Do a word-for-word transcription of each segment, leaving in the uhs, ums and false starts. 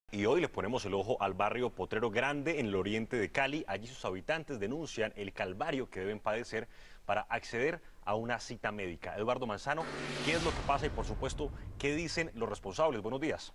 Y hoy les ponemos el ojo al barrio Potrero Grande en el oriente de Cali. Allí sus habitantes denuncian el calvario que deben padecer para acceder a una cita médica. Eduardo Manzano, ¿qué es lo que pasa y por supuesto qué dicen los responsables? Buenos días.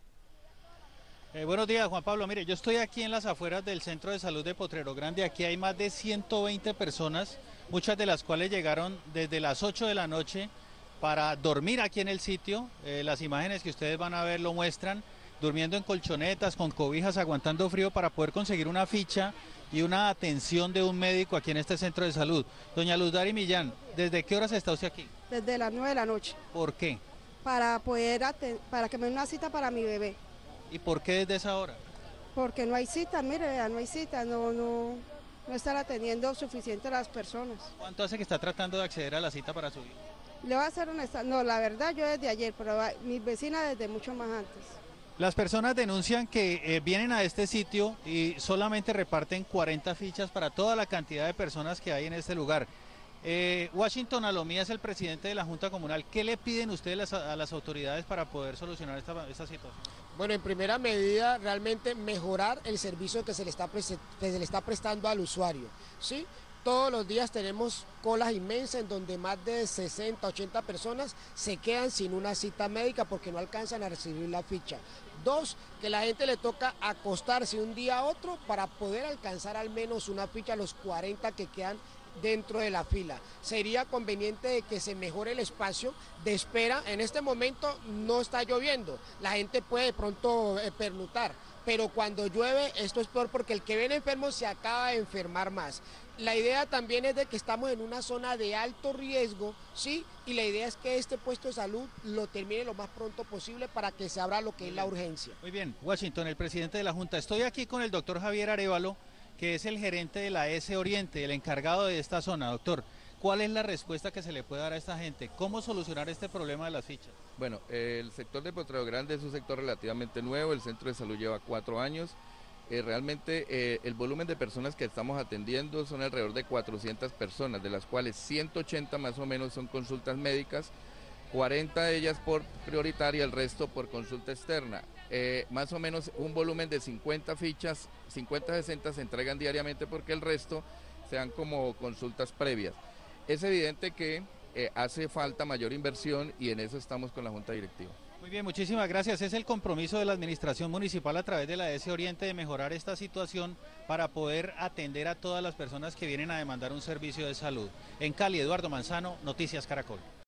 Eh, buenos días, Juan Pablo. Mire, yo estoy aquí en las afueras del Centro de Salud de Potrero Grande. Aquí hay más de ciento veinte personas, muchas de las cuales llegaron desde las ocho de la noche para dormir aquí en el sitio. Eh, las imágenes que ustedes van a ver lo muestran, durmiendo en colchonetas, con cobijas, aguantando frío para poder conseguir una ficha y una atención de un médico aquí en este centro de salud. Doña Luz Dari Millán, ¿desde qué horas está usted aquí? Desde las nueve de la noche. ¿Por qué? Para poder, aten- para que me den una cita para mi bebé. ¿Y por qué desde esa hora? Porque no hay cita, mire, vea, no hay cita, no, no, no están atendiendo suficiente a las personas. ¿Cuánto hace que está tratando de acceder a la cita para su hijo? Le voy a hacer honesta, no, la verdad yo desde ayer, pero va- mis vecinas desde mucho más antes. Las personas denuncian que eh, vienen a este sitio y solamente reparten cuarenta fichas para toda la cantidad de personas que hay en este lugar. Eh, Washington Alomía es el presidente de la Junta Comunal. ¿Qué le piden ustedes las- a las autoridades para poder solucionar esta, esta situación? Bueno, en primera medida, realmente mejorar el servicio que se le está, prese- que se le está prestando al usuario, ¿sí? Todos los días tenemos colas inmensas en donde más de sesenta, ochenta personas se quedan sin una cita médica porque no alcanzan a recibir la ficha. Dos, que la gente le toca acostarse un día a otro para poder alcanzar al menos una ficha a los cuarenta que quedan dentro de la fila. Sería conveniente de que se mejore el espacio de espera. En este momento no está lloviendo, la gente puede de pronto eh, pernotar, pero cuando llueve esto es peor porque el que viene enfermo se acaba de enfermar más. La idea también es de que estamos en una zona de alto riesgo, ¿sí? Y la idea es que este puesto de salud lo termine lo más pronto posible para que se abra lo que es la urgencia. Muy bien, Washington, el presidente de la Junta. Estoy aquí con el doctor Javier Arévalo, que es el gerente de la S Oriente, el encargado de esta zona. Doctor, ¿cuál es la respuesta que se le puede dar a esta gente? ¿Cómo solucionar este problema de las fichas? Bueno, eh, el sector de Potrero Grande es un sector relativamente nuevo, el centro de salud lleva cuatro años. Eh, realmente eh, el volumen de personas que estamos atendiendo son alrededor de cuatrocientas personas, de las cuales ciento ochenta más o menos son consultas médicas, cuarenta de ellas por prioritaria, el resto por consulta externa. Eh, más o menos un volumen de cincuenta fichas, cincuenta, sesenta se entregan diariamente porque el resto sean como consultas previas. Es evidente que eh, hace falta mayor inversión y en eso estamos con la Junta Directiva. Muy bien, muchísimas gracias. Es el compromiso de la administración municipal a través de la S Oriente de mejorar esta situación para poder atender a todas las personas que vienen a demandar un servicio de salud. En Cali, Eduardo Manzano, Noticias Caracol.